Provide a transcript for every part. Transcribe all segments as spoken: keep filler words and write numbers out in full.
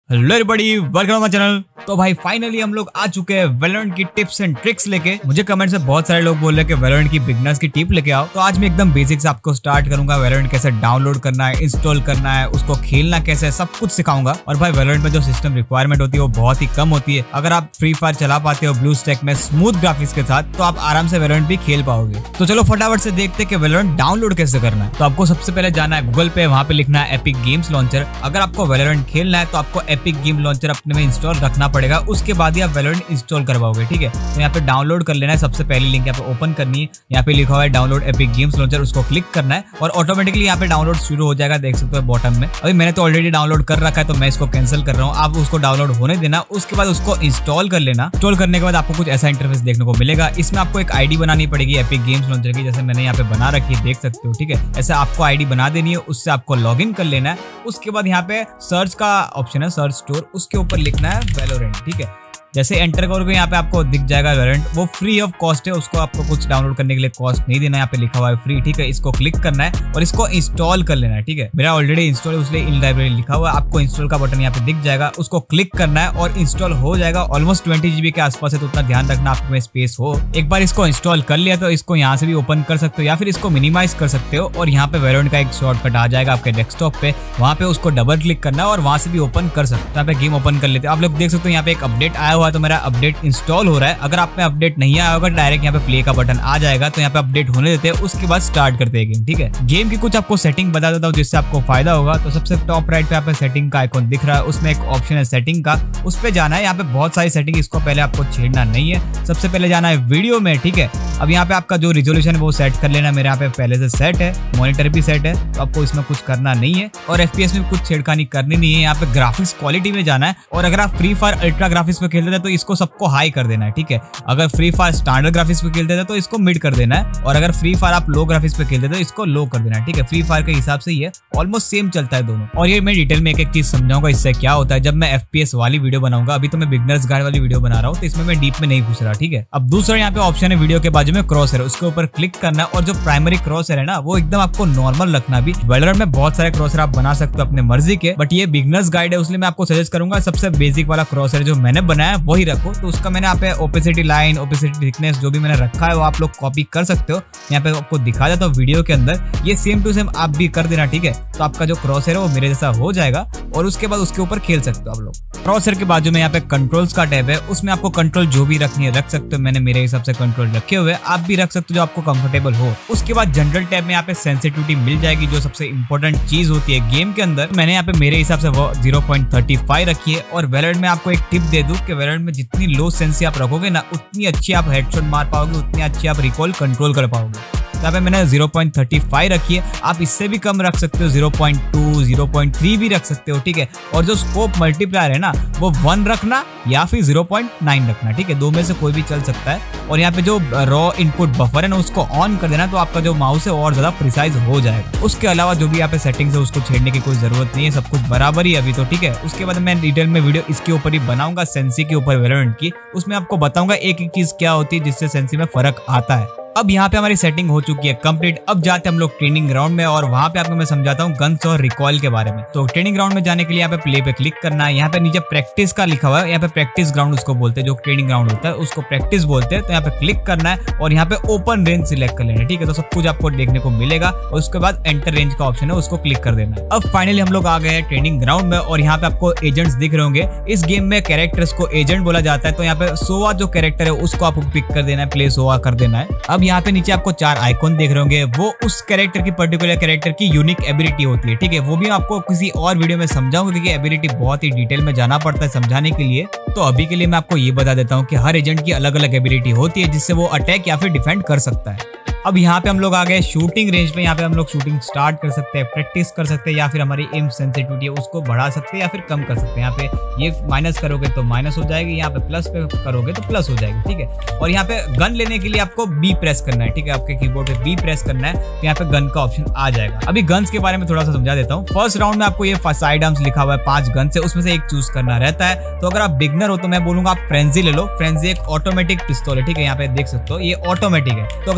Hello everybody, welcome to my channel. तो भाई finally हम लोग आ चुके हैं वैलोरेंट की टिप्स एंड ट्रिक्स लेके। मुझे कमेंट से बहुत सारे लोग बोल रहे हैं कि वैलोरेंट की बिगनर्स की टिप लेके आओ, तो आज मैं एकदम बेसिक से आपको स्टार्ट करूंगा। वैलोरेंट कैसे डाउनलोड करना है, इंस्टॉल करना है, उसको खेलना कैसे है, सब कुछ सिखाऊंगा। और भाई वैलोरेंट में जो सिस्टम रिक्वायरमेंट होती है वो बहुत ही कम होती है। अगर आप फ्री फायर चला पाते हो ब्लू स्टैक में स्मूथ ग्राफिक्स के साथ, तो आप आराम से वैलोरेंट भी खेल पाओगे। तो चलो फटाफट से देखते हैं कि वैलोरेंट डाउनलोड कैसे करना है। तो आपको सबसे पहले जाना है गूगल पे, वहां पे लिखना है एपिक गेम्स लॉन्चर। अगर आपको वैलोरेंट खेलना है तो आपको एपिक गेम लॉन्चर अपने में इंस्टॉल रखना पड़ेगा, उसके बाद ही आप वैलोरेंट इंस्टॉल करवाओगे। ठीक है, तो यहाँ पे डाउनलोड कर लेना है। सबसे पहली लिंक यहाँ पे ओपन करनी है, यहाँ पे लिखा हुआ है डाउनलोड एपिक गेम्स लॉन्चर, उसको क्लिक करना है और ऑटोमेटिकली यहाँ पे डाउनलोड शुरू हो जाएगा। देख सकते हो बॉटम में। अभी मैंने तो ऑलरेडी डाउनलोड कर रखा है तो मैं इसको कैंसिल कर रहा हूँ। आप उसको डाउनलोड होने देना, उसके बाद उसको इंस्टॉल कर लेना। इंस्टॉल करने के बाद आपको कुछ ऐसा इंटरफेस देखने को मिलेगा। इसमें आपको एक आईडी बनानी पड़ेगी एपिक गेम्स लॉन्चर की, जैसे मैंने यहाँ पे बना रखी है, देख सकते हो। ठीक है, ऐसे आपको आईडी बना देनी है, उससे आपको लॉग इन कर लेना है। उसके बाद यहाँ पे सर्च का ऑप्शन है, सर्च स्टोर, उसके ऊपर लिखना है वैलोरेंट। ठीक है, जैसे एंटर करोगे यहाँ पे आपको दिख जाएगा वैलोरेंट। वो फ्री ऑफ कॉस्ट है, उसको आपको कुछ डाउनलोड करने के लिए कॉस्ट नहीं देना है। यहाँ पे लिखा हुआ है फ्री। ठीक है, इसको क्लिक करना है और इसको इंस्टॉल कर लेना है। ठीक है, मेरा ऑलरेडी इंस्टॉल है इसलिए इन लाइब्रेरी लिखा हुआ है। आपको इंस्टॉल का बटन यहाँ पे दिख जाएगा, उसको क्लिक करना है और इंस्टॉल हो जाएगा। ऑलमोस्ट ट्वेंटी जीबी के आसपास है, तो उतना ध्यान रखना आपके में स्पेस हो। एक बार इसको इंस्टॉल कर लिया तो इसको यहाँ से भी ओपन कर सकते हो या फिर इसको मिनिमाइज कर सकते हो। और यहाँ पे वैलोरेंट का एक शॉर्टकट आ जाएगा आपके डेस्कटॉप पे, वहाँ पे उसको डबल क्लिक करना है और वहाँ से भी ओपन कर सकते हो। यहाँ पे गेम ओपन कर लेते हैं। आप लोग देख सकते हो यहाँ पे एक अपडेट आया हुआ है, तो मेरा अपडेट इंस्टॉल हो रहा है। अगर आप में अपडेट नहीं आया होगा डायरेक्ट यहाँ पे प्ले का बटन आ जाएगा, तो यहाँ पे अपडेट होने देते हैं, उसके बाद स्टार्ट करते हैं गेम। ठीक है, गेम की कुछ आपको सेटिंग बता देता हूँ जिससे आपको फायदा होगा। तो सबसे टॉप राइट पे यहाँ पे सेटिंग का आइकॉन दिख रहा है, उसमें एक ऑप्शन है सेटिंग का, उस पे जाना है। यहाँ पे बहुत सारी सेटिंग, इसको पहले आपको छेड़ना नहीं है। सबसे पहले जाना है वीडियो में। ठीक है, अब यहाँ पे आपका जो रिजोल्यूशन है वो सेट कर लेना। मेरे यहाँ पे पहले से सेट है, मॉनिटर भी सेट है, तो आपको इसमें कुछ करना नहीं है। और एफपीएस में कुछ छेड़खानी करनी नहीं है। यहाँ पे ग्राफिक्स क्वालिटी में जाना है और अगर आप फ्री फायर अल्ट्रा ग्राफिक्स पे खेलते थे तो इसको सबको हाई कर देना है। ठीक है, अगर फ्री फायर स्टैंडर्ड ग्राफिक्स पे खेलते थे तो इसको मिड कर देना है, और अगर फ्री फायर आप लो ग्राफिक्स पे खेलते थे तो इसको लो कर देना है। ठीक है, फ्री फायर के हिसाब से ये ऑलमोस्ट सेम चलता है दोनों। और ये मैं डिटेल में एक एक चीज समझाऊंगा इससे क्या होता है जब मैं एफपीएस वाली वीडियो बनाऊंगा। अभी तो मैं बिगनर्स गाइड वाली वीडियो बना रहा हूँ, तो इसमें मैं डीप में नहीं घुस रहा। ठीक है, अब दूसरा यहाँ पे ऑप्शन है वीडियो के बाजू में क्रॉस है, उसके ऊपर क्लिक करना है। और जो प्राइमरी क्रॉस है ना, वो एकदम आपको नॉर्मल रखना। भी वैलोरेंट में बहुत सारे क्रॉसर आप बना सकते हो अपने मर्जी के, बट ये बिगनर्स गाइड है, इसलिए मैं आपको सजेस्ट करूंगा सबसे बेसिक वाला क्रॉसर जो मैंने बनाया वही रखो। तो उसका मैंने यहाँ पे ओपेसिटी लाइन, ओपेसिटी थिकनेस जो भी मैंने रखा है वो आप लोग कॉपी कर सकते हो। यहाँ पे आपको दिखा जाता है वीडियो के अंदर, ये सेम टू सेम आप भी कर देना। ठीक है, तो आपका जो क्रॉसर है वो मेरे जैसा हो जाएगा और उसके बाद उसके ऊपर खेल सकते हो आप लोग। क्रॉसर के बाजू में यहाँ पे कंट्रोल्स का टैब है, उसमें आपको कंट्रोल जो भी रखनी है रख सकते हो। मैंने मेरे हिसाब से कंट्रोल रखे हुए, आप भी रख सकते हो जो आपको कंफर्टेबल हो। उसके बाद जनरल टैब में यहाँ पे सेंसिटिविटी मिल जाएगी, जो सबसे इंपॉर्टेंट चीज होती है गेम के अंदर। मैंने यहाँ पे मेरे हिसाब से वो जीरो पॉइंट थर्टी फाइव रखी है। और वैलोरेंट में आपको एक टिप दे दूं कि वैलोरेंट में जितनी लो सेंसी आप रखोगे ना, उतनी अच्छी आप हेडशॉट मार पाओगे, उतनी अच्छी आप रिकॉल कंट्रोल कर पाओगे। यहाँ पे मैंने जीरो पॉइंट थर्टी फाइव रखी है, आप इससे भी कम रख सकते हो, zero point two, zero point three भी रख सकते हो। ठीक है, और जो स्कोप मल्टीप्लायर है ना, वो वन रखना या फिर जीरो पॉइंट नाइन रखना। ठीक है, दो में से कोई भी चल सकता है। और यहाँ पे जो रॉ इनपुट बफर है ना, उसको ऑन कर देना, तो आपका जो माउस है और ज्यादा प्रिसाइज हो जाएगा। उसके अलावा जो भी यहाँ पे सेटिंग्स है उसको छेड़ने की कोई जरूरत नहीं है, सब कुछ बराबर ही अभी तो। ठीक है, उसके बाद मैं डिटेल में वीडियो इसके ऊपर ही बनाऊंगा, सेंसी के ऊपर वैलोरेंट की। उसमें आपको बताऊंगा एक एक चीज क्या होती है जिससे सेंसी में फर्क आता है। अब यहाँ पे हमारी सेटिंग हो चुकी है कंप्लीट। अब जाते हैं हम लोग ट्रेनिंग ग्राउंड में और वहाँ पे आपको मैं समझाता हूँ गन्स और रिकॉइल के बारे में। तो ट्रेनिंग ग्राउंड में जाने के लिए यहाँ पे प्ले पे क्लिक करना है। यहाँ पे नीचे प्रैक्टिस का लिखा हुआ है, यहाँ पे प्रैक्टिस ग्राउंड उसको बोलते हैं, जो ट्रेनिंग ग्राउंड होता है उसको प्रैक्टिस बोलते हैं। तो यहाँ पे क्लिक करना है और यहाँ पे ओपन रेंज सिलेक्ट कर लेना है। ठीक है, तो सब कुछ आपको देखने को मिलेगा और उसके बाद एंटर रेंज का ऑप्शन है, उसको क्लिक कर देना है। अब फाइनली हम लोग आ गए हैं ट्रेनिंग ग्राउंड में और यहाँ पे आपको एजेंट्स दिख रहे होंगे। इस गेम में कैरेक्टर्स को एजेंट बोला जाता है, तो यहाँ पे सोवा जो कैरेक्टर है उसको आपको पिक कर देना है, प्ले सोवा कर देना है। अब यहाँ पे नीचे आपको चार आइकॉन देख रहे होंगे, वो उस कैरेक्टर की पर्टिकुलर कैरेक्टर की यूनिक एबिलिटी होती है। ठीक है, वो भी आपको किसी और वीडियो में समझाऊंगा क्योंकि एबिलिटी बहुत ही डिटेल में जाना पड़ता है समझाने के लिए। तो अभी के लिए मैं आपको ये बता देता हूँ कि हर एजेंट की अलग अलग एबिलिटी होती है जिससे वो अटैक या फिर डिफेंड कर सकता है। अब यहाँ पे हम लोग आ गए शूटिंग रेंज पे। यहाँ पे हम लोग शूटिंग स्टार्ट कर सकते हैं, प्रैक्टिस कर सकते हैं, या फिर हमारी एम सेंसिटिविटी है उसको बढ़ा सकते हैं या फिर कम कर सकते हैं। यहाँ पे ये माइनस करोगे तो माइनस हो जाएगी, यहाँ पे प्लस पे करोगे तो प्लस हो जाएगी। ठीक है, और यहाँ पे गन लेने के लिए आपको बी प्रेस करना है। ठीक है, आपके कीबोर्ड पे बी प्रेस करना है तो यहाँ पे गन का ऑप्शन आ जाएगा। अभी गन्स के बारे में थोड़ा सा समझा देता हूँ। फर्स्ट राउंड में आपको ये साइड आर्म्स लिखा हुआ है, पांच गन से उसमें से एक चूज करना रहता है। तो अगर आप बिगनर हो तो मैं बोलूंगा आप फ्रेंजी ले लो। फ्रेंजी एक ऑटोमेटिक पिस्तौल है। ठीक है, यहाँ पे देख सकते हो ये ऑटोमेटिक है। तो अगर आप लेफ्ट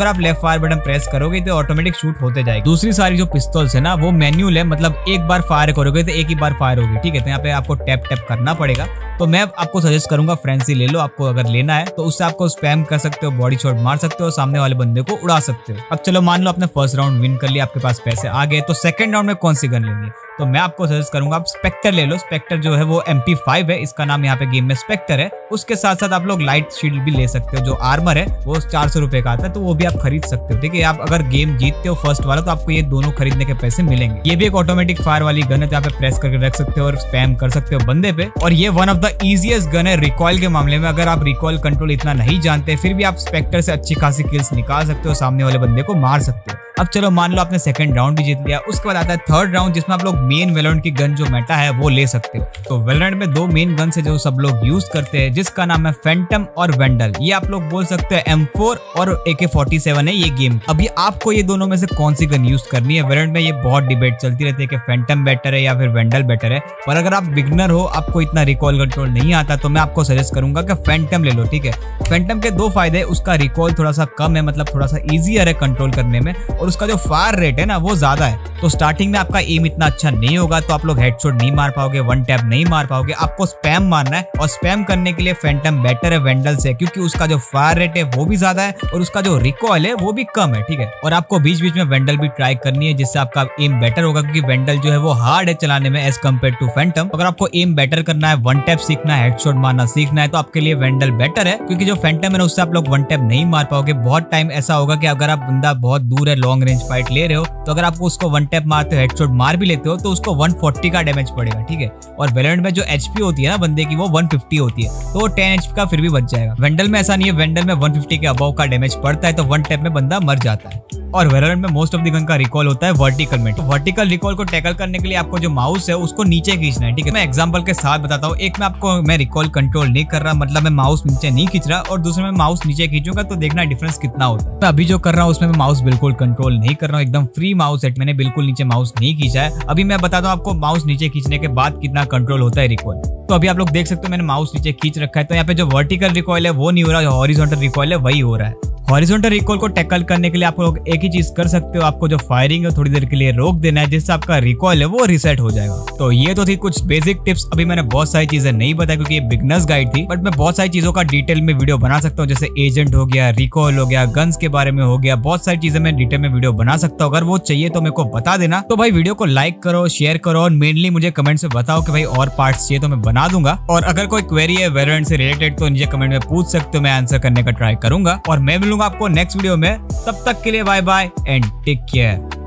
फायर बटन प्रेस करोगे तो ऑटोमेटिक शूट होते जाएगी। दूसरी सारी जो पिस्तौल्स है ना वो मैन्युअल है, मतलब एक बार फायर करोगे तो एक ही बार फायर होगी, ठीक है। तो यहाँ पे आपको टैप टैप करना पड़ेगा। तो मैं आपको सजेस्ट करूंगा फ्रेंसी ले लो, आपको अगर लेना है तो उससे आपको स्पैम कर सकते हो, बॉडी शॉट मार सकते हो, सामने वाले बंदे को उड़ा सकते हो। अब चलो मान लो आपने फर्स्ट राउंड विन कर लिया, आपके पास पैसे आ गए, तो सेकंड राउंड में कौन सी गन लेनी है? तो मैं आपको सजेस्ट करूंगा आप स्पेक्टर ले लो। स्पेक्टर जो है वो एम पी फाइव है, इसका नाम यहाँ पे गेम में स्पेक्टर है। उसके साथ साथ आप लोग लाइट शील्ड भी ले सकते हो, जो आर्मर है वो चार सौ रुपए का आता है, तो वो भी आप खरीद सकते हो, ठीक है। आप अगर गेम जीतते हो फर्स्ट वाला तो आपको ये दोनों खरीदने के पैसे मिलेंगे। ये भी एक ऑटोमेटिक फायर वाली गन है, तो यहाँ पे प्रेस करके रख सकते हो और स्पैम कर सकते हो बंदे पे। और ये one of the easiest gun है रिकॉइल के मामले में। अगर आप रिकॉइल कंट्रोल इतना नहीं जानते फिर भी आप स्पेक्टर से अच्छी खासी किल्स निकाल सकते हो, सामने वाले बंदे को मार सकते हो। अब चलो मान लो आपने सेकंड राउंड भी जीत लिया, उसके बाद आता है थर्ड राउंड जिसमें आप लोग मेन वेलोरेंट की गन जो मेटा है वो ले सकते हो। तो वेलोरेंट में दो मेन गन है जो सब लोग यूज करते हैं, जिसका नाम है फैंटम और वेंडल। ये आप लोग बोल सकते हैं एम फोर और ए के फोर्टी सेवन है ये गेम। अभी आपको ये दोनों में से कौन सी गन यूज करनी है? वेलोरेंट में ये बहुत डिबेट चलती रहती है कि फैंटम बेटर है या फिर वेंडल बेटर है, पर अगर आप बिगनर हो, आपको इतना रिकॉल कंट्रोल नहीं आता, तो मैं आपको सजेस्ट करूंगा कि फैंटम ले लो, ठीक है। फैंटम के दो फायदे, उसका रिकॉल थोड़ा सा कम है, मतलब थोड़ा सा ईजियर है कंट्रोल करने में, और उसका जो फायर रेट है ना वो ज्यादा है। तो स्टार्टिंग में आपका एम इतना अच्छा नहीं होगा, तो आप लोग हेडशॉट नहीं मार पाओगे, वन टैप नहीं मार पाओगे, आपको स्पैम मारना है। और स्पैम करने के लिए फैंटम बेटर है वेंडल से, क्योंकि उसका जो फायर रेट है वो भी ज्यादा है और उसका जो रिकॉल है वो भी कम है, ठीक है। और आपको बीच बीच में वेंडल भी ट्राई करनी है, जिससे आपका एम बेटर होगा, क्योंकि वेंडल जो है वो हार्ड है चलाने में एज कम्पेयर टू फैंटम। अगर आपको एम बेटर करना है, वन टैप सीखना है, हेडशॉट मारना सीखना है, तो आपके लिए वेंडल बेटर है, क्योंकि जो फैंटम है ना उससे आप लोग वन टैप नहीं मार पाओगे। बहुत टाइम ऐसा होगा कि अगर आप बंदा बहुत दूर है, लॉन्ग रेंज फाइट ले रहे हो, तो अगर आपको उसको वन टैप मारते हो, हेडशॉट मार भी लेते हो, तो उसको वन फोर्टी का डैमेज पड़ेगा, ठीक है। और वेलोरेंट में जो एचपी होती है ना बंदे की वो वन फिफ्टी होती है, तो वो टेन एचपी का फिर भी बच जाएगा। वेंडल में ऐसा नहीं है, वेंडल में वन फिफ्टी के अबव का डैमेज पड़ता है, तो वन टैप में बंदा मर जाता है। और वेलोरेंट में मोस्ट ऑफ द गन का रिकॉल होता है वर्टिकल में। तो वर्टिकल रिकॉल को टैकल करने के लिए आपको जो माउस है उसको नीचे खींचना है, ठीक है। मैं एग्जांपल के साथ बताता हूँ। एक में आपको मैं रिकॉल कंट्रोल नहीं कर रहा, मतलब मैं माउस नीचे नहीं खींच रहा, और दूसरे में माउस नीचे खींचूंगा, तो देखना डिफरेंस कितना होता है। तो अभी जो कर रहा हूँ उसमें मैं माउस बिल्कुल कंट्रोल नहीं कर रहा हूँ, एकदम फ्री माउस है, मैंने बिल्कुल नीचे माउस नहीं खींचा है। अभी मैं बताता हूँ आपको माउस नीचे खींचने के बाद कितना कंट्रोल होता है रिकॉल। तो अभी आप लोग देख सकते हो मैंने माउस नीचे खींच रखा है, तो यहाँ पे जो वर्टिकल रिकॉल है वो नहीं हो रहा, जो हॉरिजॉन्टल रिकॉल है वही हो रहा है। हॉरिजॉन्टल रिकॉल को टैकल करने के लिए आप लोग एक ही चीज कर सकते हो, आपको जो फायरिंग है थोड़ी देर के लिए रोक देना है, जिससे आपका रिकॉल है वो रिसेट हो जाएगा। तो ये तो थी कुछ बेसिक टिप्स। अभी मैंने बहुत सारी चीजें नहीं बताई क्योंकि ये बिगनर्स गाइड थी, बट मैं बहुत सारी चीजों का डिटेल में वीडियो बना सकता हूँ, जैसे एजेंट हो गया, रिकॉल हो गया, गन्स के बारे में हो गया, बहुत सारी चीजें मैं डिटेल में वीडियो बना सकता हूँ। अगर वो चाहिए तो मेरे को बता देना। तो भाई वीडियो को लाइक करो, शेयर करो, और मेनली मुझे कमेंट में बताओ कि भाई और पार्ट्स चाहिए तो मैं बना दूंगा। और अगर कोई क्वेरी है वेलोरेंट से रिलेटेड तो नीचे कमेंट में पूछ सकते हो, मैं आंसर करने का ट्राई करूंगा। और मैं मिलूंगा आपको नेक्स्ट वीडियो में, तब तक के लिए bye bye and take care.